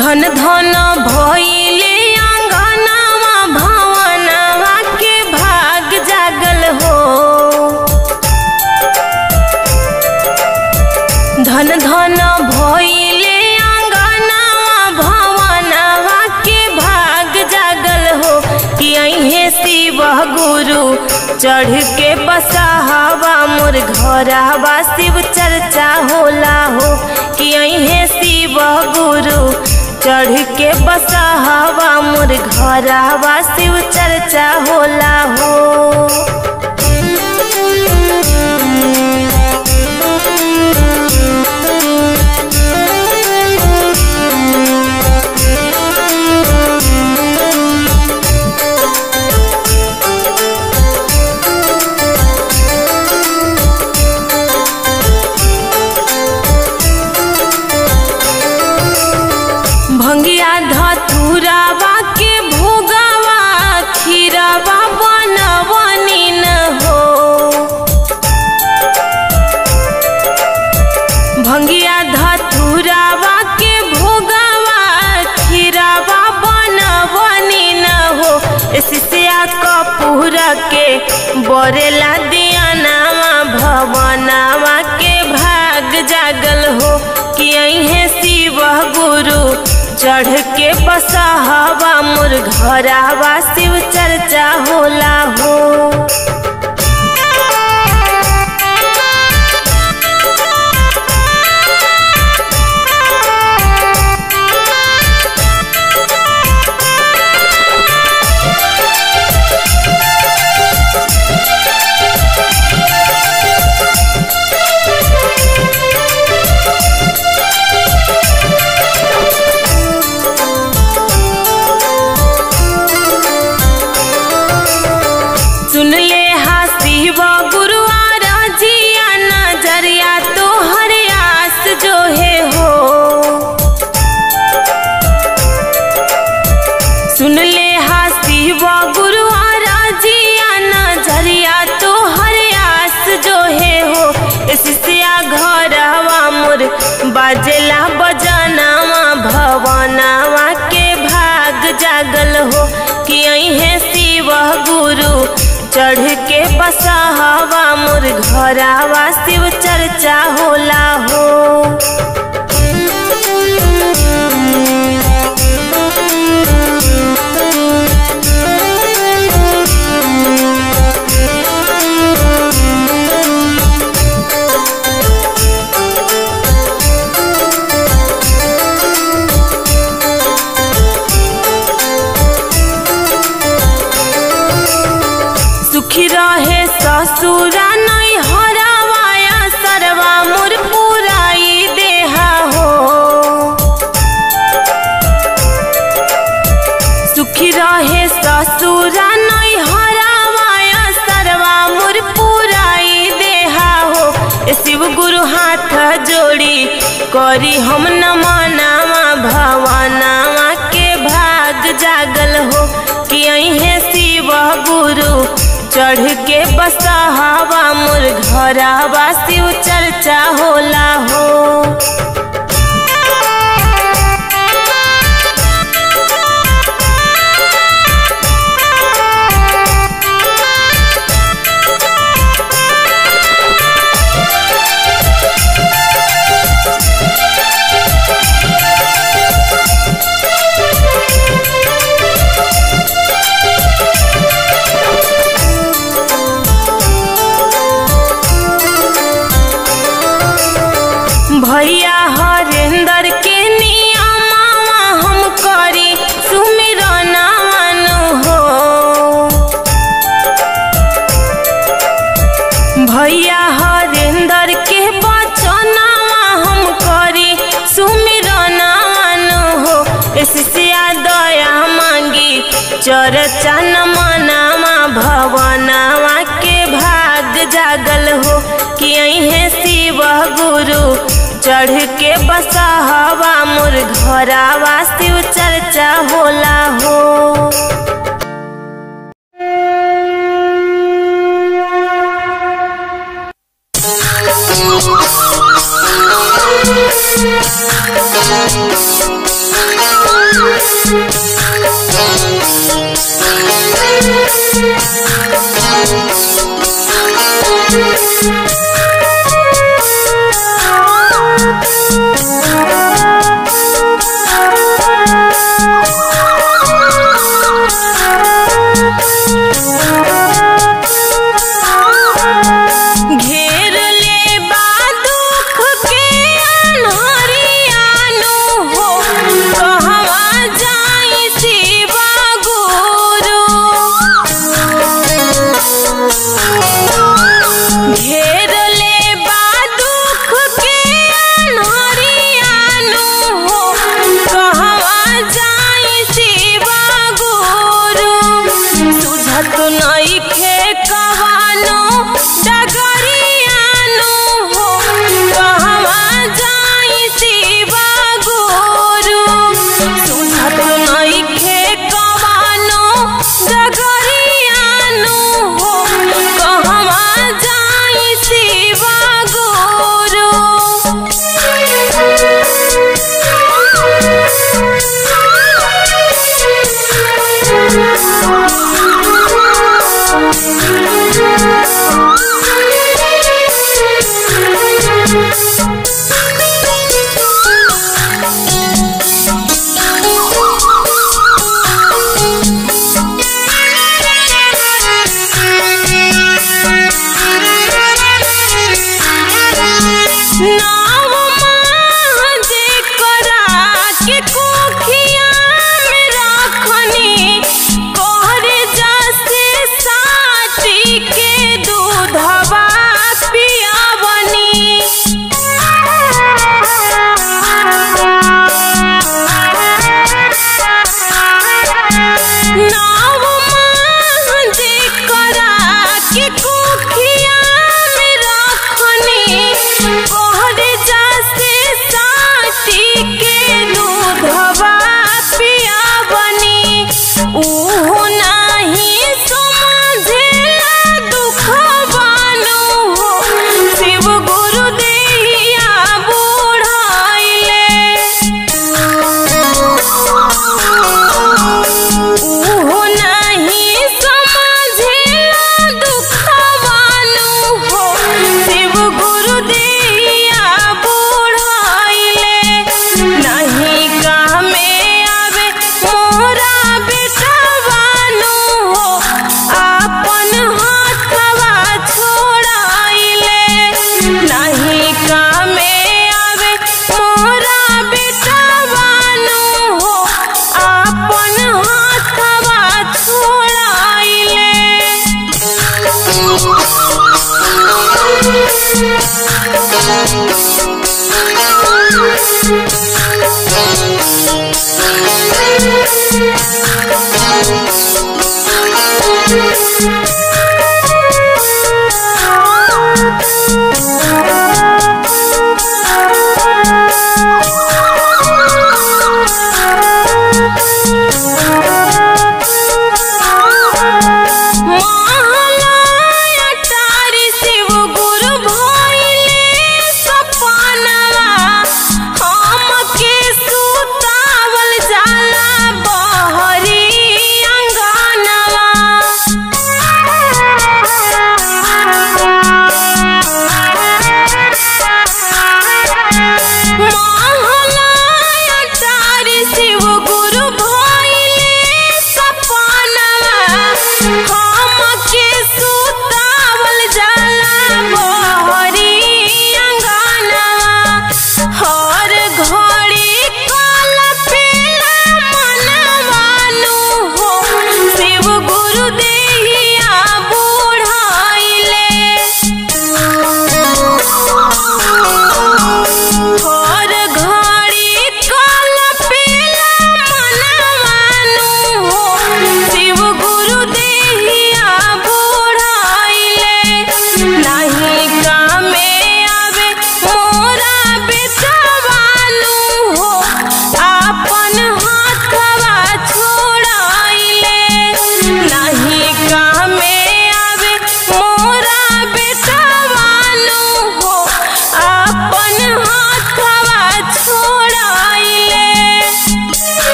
धन धन भइले अंगनावा भवनवा के भाग जागल हो। धन धन भइले अंगनावा भवनवा के भाग जागल हो। कि अहे शिव गुरु चढ़ के बसहावा मोर घरवा शिव चर्चा होला हो। कि अहे शिव गुरु चढ़ के बसहावा मोर घरवा शिव चर्चा होला हो। भंगिया धतुरावा के भोगवा खीरवा बनवनी न हो। भंगिया धतुरावा के भोगवा खीरवा बनवनी न हो। शिष्या कपूर के बरेला दियानावा भवनवा के भाग जागल हो। कि अहे शिव गुरु चढ़ के बसहावा मोर घरवा शिव चर्चा होला हो। सुन ले हा शिव गुरु आराजिया नजरिया तो हर आस जो है हो। सुन ले हा शिव गुरु आराजिया नजरिया तो हर आस जो है हो। शिष्या घरवा मोर बाजेला बजनावा भवनवा के भाग जागल हो। कि अहे शिव गुरु चढ़ के बसहावा मोर घरवा शिव चर्चा होला हो। सुखी रहे ससुरा नहीं हरावाया सरवा मोर पुराई देहा हो। सुखी रहे ससुरा नहीं हरावाया सरवा मोर पुराई देहा हो। शिव गुरु हाथ जोड़ी करी हम नमनावा भवनवा के भाग जागल हो। कि अहे शिव गुरु चढ़ के बसहावा मोर घरवा शिव चर्चा होला हो। भैया हरेंद्र के नियमावा हम करी सुमिरनावा हो। भैया हरेंद्र के बचनावा हम करी सुमिरनावा हो। शिष्या दया मांगी चर्चा नमनावा भवनवा के भाग जागल हो। कि अहे शिव गुरु चढ़ के बसहावा मोर घरवा शिव चर्चा होला हो।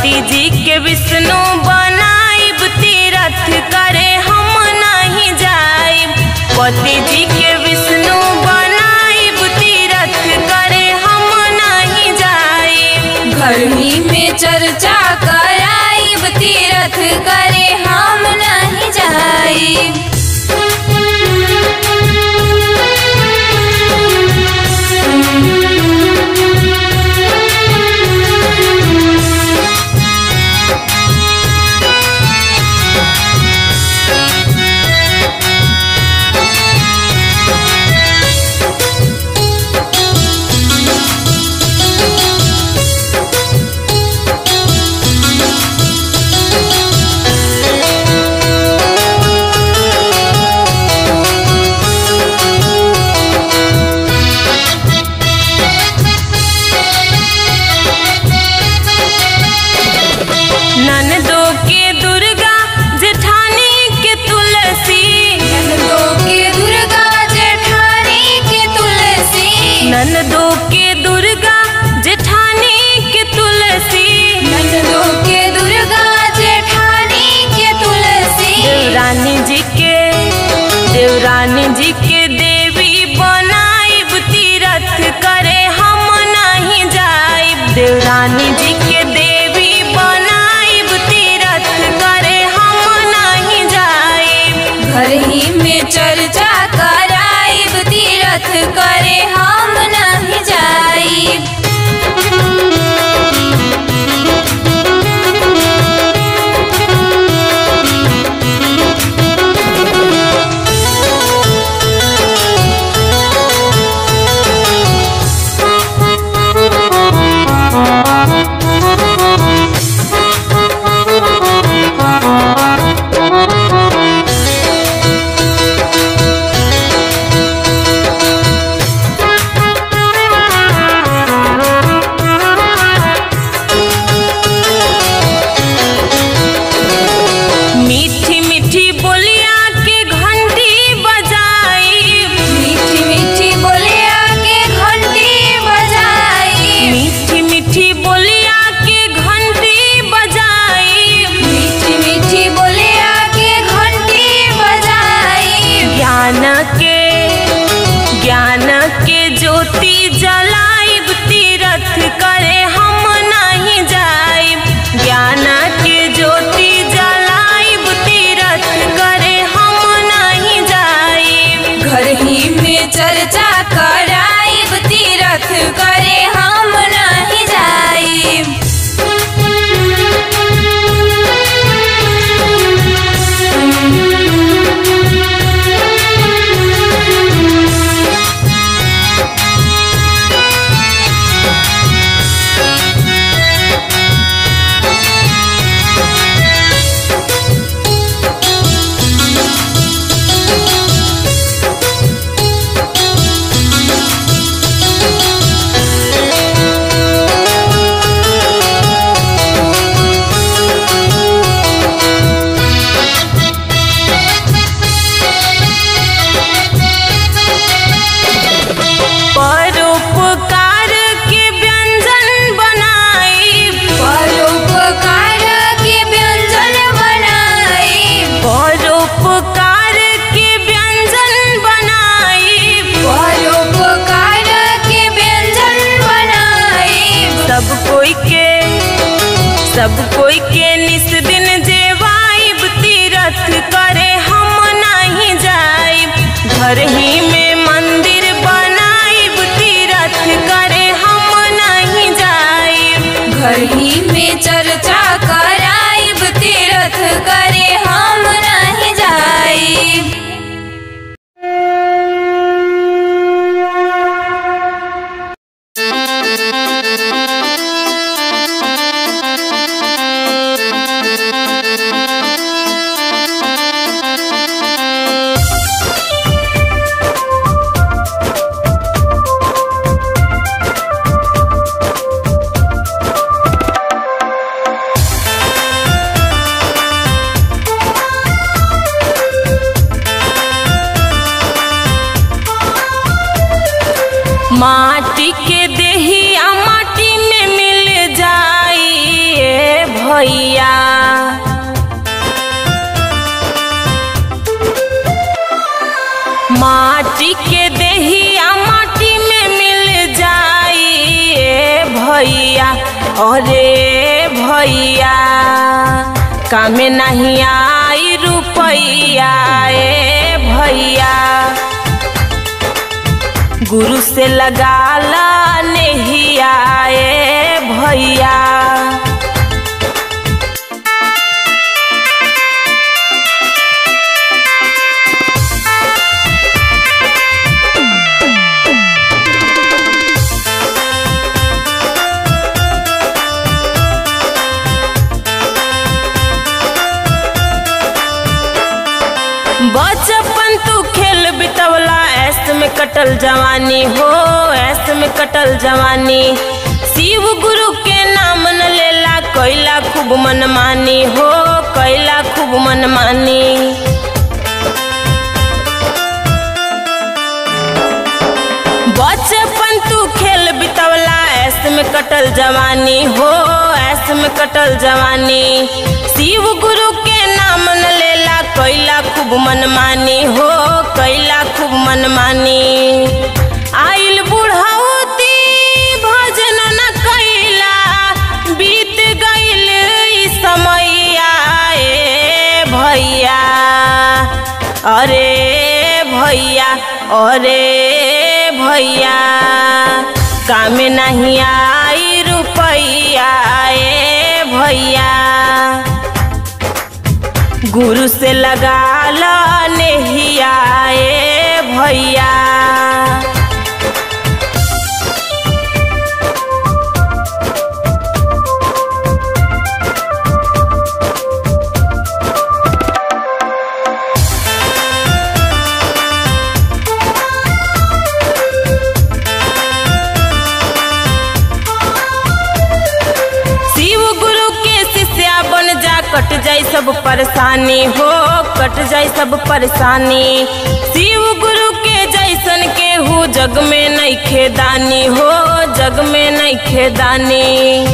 पति जी के विष्णु बनाइब तीरथ करे हम नहीं जाइब। पति जी के विष्णु बनाइब तीरथ करे हम नहीं जाइब। घर ही में चर्चा कराइब तीरथ करे हम नहीं जाइब। ननदों के दुर्गा जेठानी के तुलसी, ननदों के दुर्गा जेठानी के तुलसी। देवरानी जी के देवी बनाइब तीरथ करे हम नहीं जाइब। देवरानी जी के देवी बनाइब तीरथ करे हम नहीं जाइब। घर ही में चर्चा कराइब तीरथ करे हम नहीं जाइब। ज्ञान के ज्योति जलाइब तीरथ करे हम नहीं जाइब। ज्ञान के ज्योति जलाइब तीरथ करे हम नहीं जाइब। घर ही में चर्चा कराइब तीरथ करे हम नहीं जाइब। परोपकार के व्यंजन बनाइब। परोपकार के व्यंजन बनाइब। परोपकार के व्यंजन बनाइब। परोपकार के व्यंजन बनाइब। सब कोई के निस दिन जेवाइब तीरथ करे हम नहीं जाइब। घर ही में मंदिर बनाइब तीरथ करे हम नहीं जाइब। घर ही में चर्चा कराइब तीरथ करे हम नहीं जाइब। माटी के देहिया माटी में मिल जाई। अरे भैया काम नहीं आई रुपैया ए भैया गुरु से लगा ला नहिया ए भैया। बचपन तू खेल बितवला ऐस में कटल जवानी हो ऐस में कटल जवानी। शिव गुरु के नाम न लेला कैला खूब मनमानी हो कैला खूब मनमानी। बचपन तू खेल बितवला ऐस में कटल जवानी हो ऐस में कटल जवानी। शिव गुरु के नाम न लेला कैला खूब मनमानी हो कैला खूब मनमानी। आइल बुढ़ाउती भजन न कैला बीत गइल ई समैया ए भैया अरे भैया अरे भैया काम नहीं आई रुपैया ए भैया गुरु से लगा ला नहिया ए भैया। कट जाए सब परेशानी हो कट जाए सब परेशानी। शिव गुरु के जैसन के हो जग में नहीं खेदानी हो जग में नहीं खेदानी।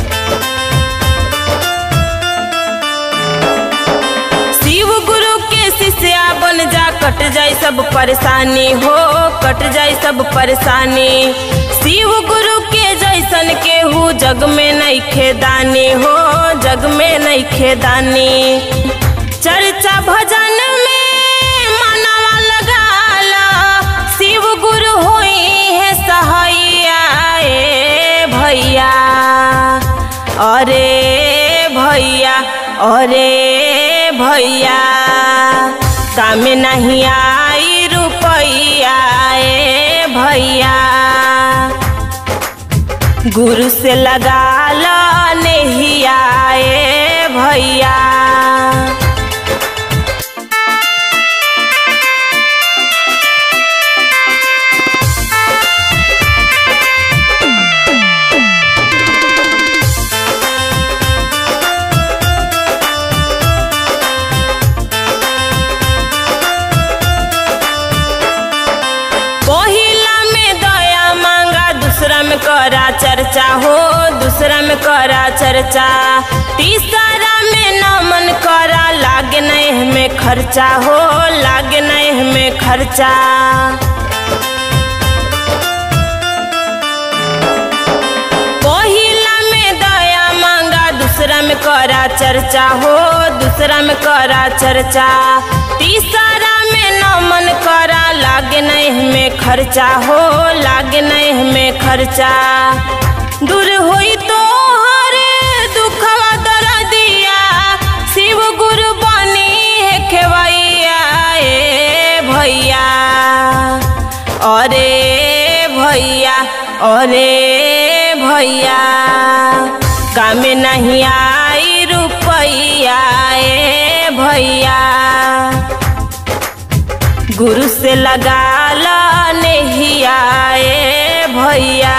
शिव गुरु के शिष्या बन जा कट जाए सब परेशानी हो कट जाए सब परेशानी। शिव गुरु के जैसन के हो जग में नहीं खेदानी हो जग में नहीं खेदानी। चर्चा भजन में मनवा लगाला शिव गुरु होई है सहाइया ए भैया अरे भैया अरे भैया काम नहीं आई रुपैया ए भैया गुरु से लगा ला नहिया ए भैया। करा चर्चा हो दूसरा में करा चर्चा। तीसरा में नमन करा लागे नहीं में खर्चा हो लागे नहीं में खर्चा। पहिला में दया मांगा दूसरा में करा चर्चा हो दूसरा में करा चर्चा। तीसरा में नमन करा लागे नहीं में खर्चा हो लागे नहीं में खर्चा। दूर होई तो हर दुखवा दर्दिया शिव गुरु बनी है खेवैया ए भैया अरे भैया अरे भैया काम नहीं आई रुपैया ए भैया गुरु से लगा ला नहिया ए भैया।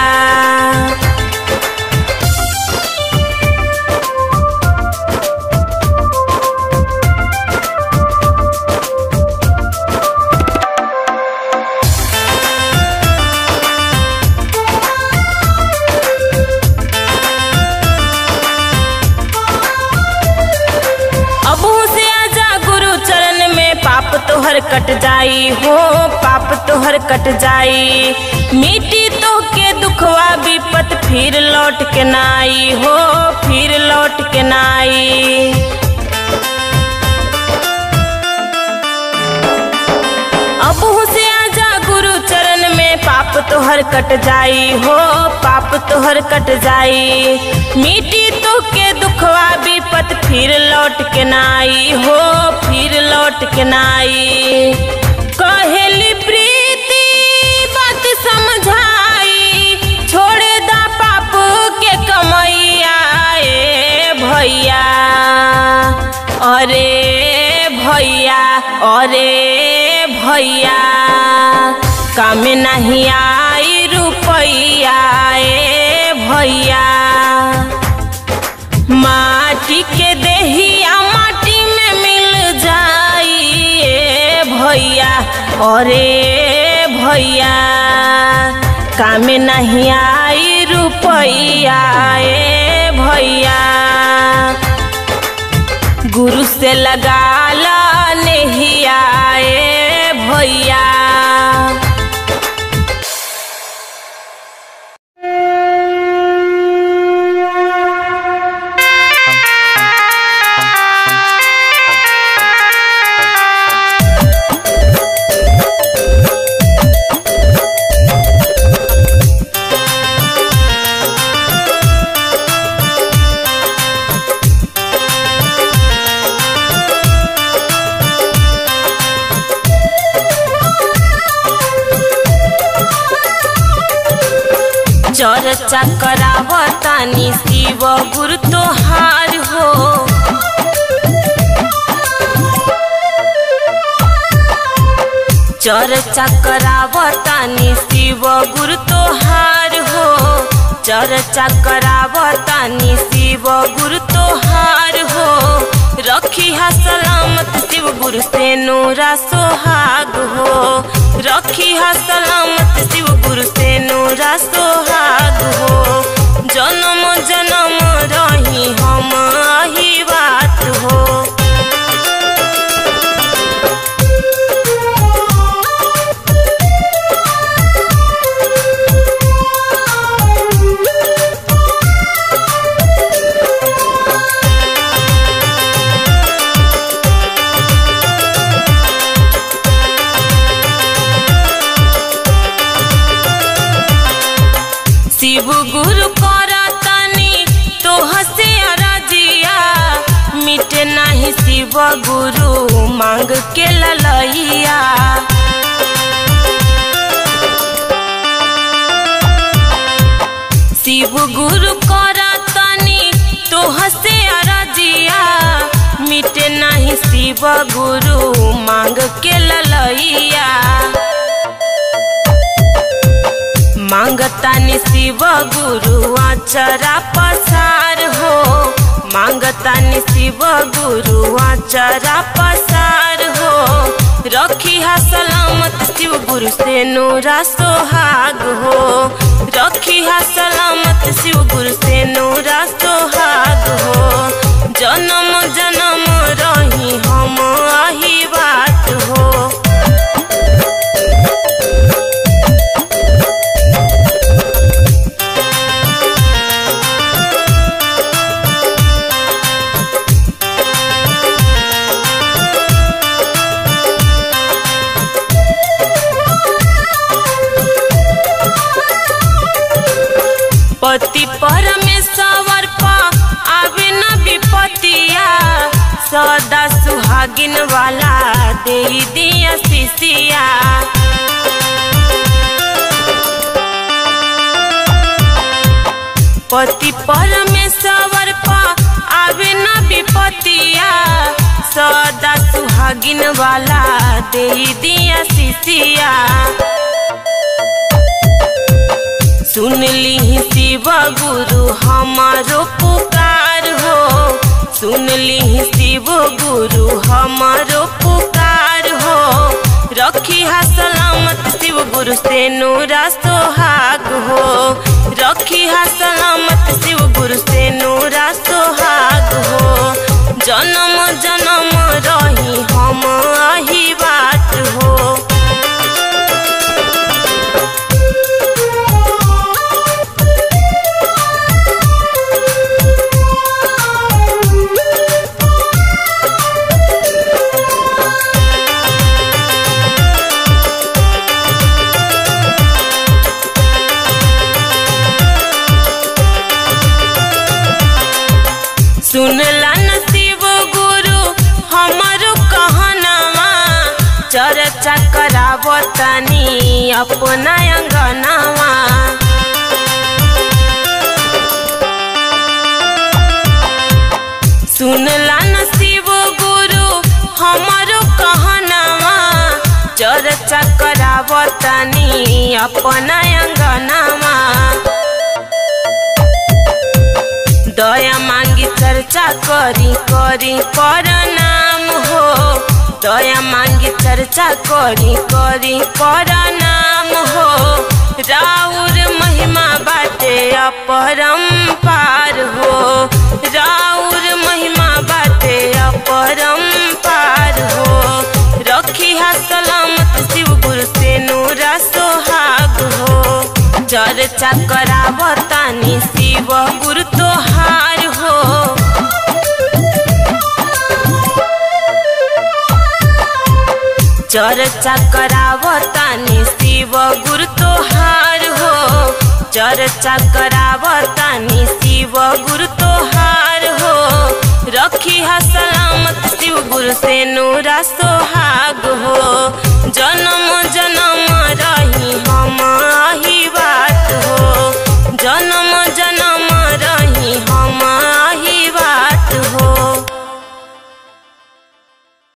तोहर कट जाई हो, पाप तोहर कट जाई। मिट्टी तो के दुखवा विपत फिर लौट के नाई हो, फिर लौट के नाई। अब से आजा गुरु चरण में, पाप तोहर कट जाई हो, पाप तोहर कट जाई। मिट्टी तो के दुखवा विपत फिर लौट के नाई हो, फिर लौट के नाई। कहेली प्रीति बात समझाई, छोड़े दा पाप के कमैया ए भैया। अरे भैया, अरे भैया, काम नहीं आई रुपैया ए भैया। माटी के देहिया माटी में मिल जाई ए भैया। अरे भैया, काम नहीं आई रुपैया ए भैया। गुरु से लगा ला नहिया ए भैया। चर्चा करावतानी शिव गुरु तोहार हो। चर्चा करावतानी शिव गुरु तोहार हो। चर्चा करावतानी शिव गुरु तोहार हो। रखी हा सलामत शिव गुरु से नूरा सोहाग हो। रखी हा सलामत शिव गुरु से नूरा सोहाग हो। जन्म जन्म रही हम आही बात हो। शिव गुरु करतानी तोह से अरजिया, मिटे नहीं शिव गुरु मांग के ललैया। शिव गुरु करतानी तोह से अरजिया, मिटे नहीं शिव गुरु मांग के ललैया। मांगतानी शिव गुरु आचरा पसार हो। मांगतानी शिव गुरु आचरा पसार हो। रखी हा सलामत शिव गुरु से नूरा सोहाग हो। रखी हा सलामत शिव गुरु से नूरा सोहाग हो। जन्म जन्म रही हम आही बात हो। पति परमेश्वर पा आवे न विपतिया, सदा सुहागिन वाला दे दिया शिशिया। पति परमेश्वर पा आवे न विपतिया, सदा सुहागिन वाला दे दिया शिशिया। सुन ली शिव गुरु हमारो पुकार हो। सुन ली शिव गुरु हमारो पुकार हो। रखी हा सलामत शिव गुरु से नूरा सोहाग हो। रखी हा सलामत शिव गुरु से नूरा सोहाग हो। जन्म जन्म रही हम आही बात चर्चा करावतानी अपना अंगनावा। सुनला न शिव गुरु हमारो कहनावा, चर्चा करावतानी अपना अंगनावा। दया मांगी चर्चा करी करी कर नाम हो, दया मांगी चर्चा करी करी कर नाम हो। राउर महिमा बाटे अपरंपार हो, राउर महिमा बाटे अपरंपार हो। रखी हा सलामत शिव गुरु से नूरा सोहाग हो। चर्चा करावतानी शिव गुरु तोहार हो। चर्चा करावतानी शिव गुरु तोहार हो, चर्चा करावतानी शिव गुरु तोहार हो। रखी हा सलामत शिव गुरु से नूरा सोहाग हो। जन्म जन्म रही हम